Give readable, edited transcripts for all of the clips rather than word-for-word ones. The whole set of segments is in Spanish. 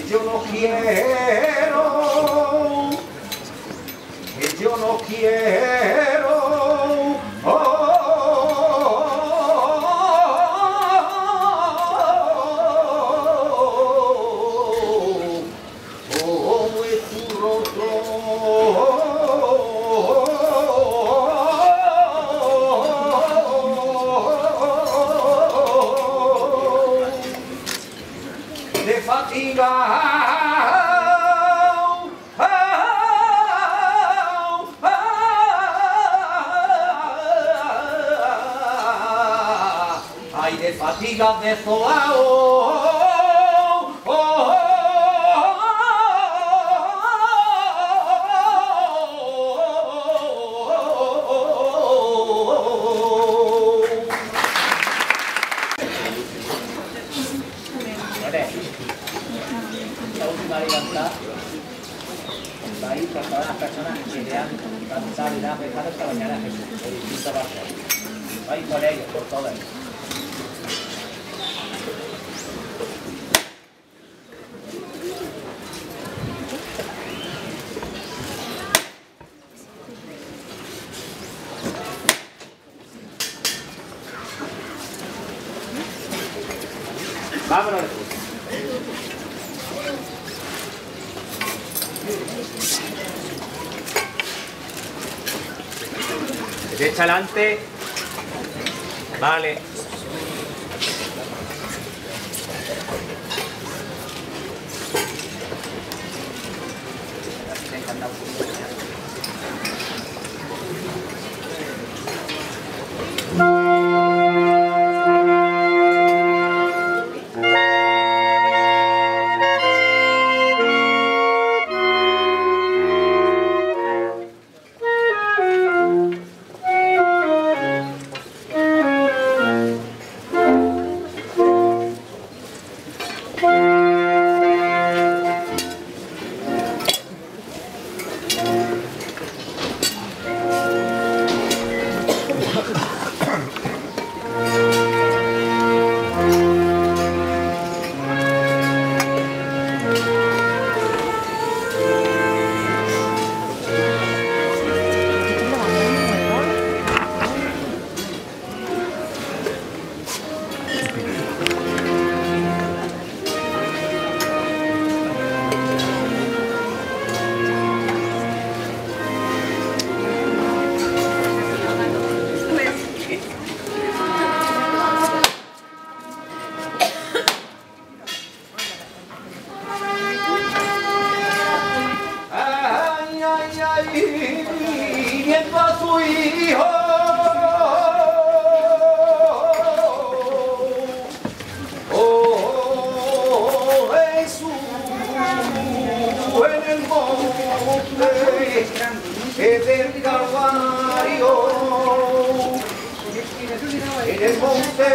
yo no quiero, que yo no quiero. De fatiga, ay, de fatiga desolado. La última libertad va a ir por todas las personas que le han cantado y le han rezado esta mañana a Jesús, de distintos barrios. Va a ir por ellos, por todos ellos. Vámonos. Derecha adelante. Vale. Viendo a su hijo, oh Jesús, en el monte del Calvario, en el monte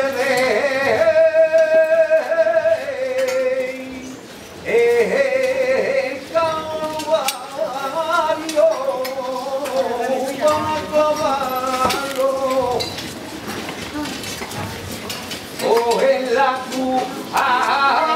oh, en la cruz.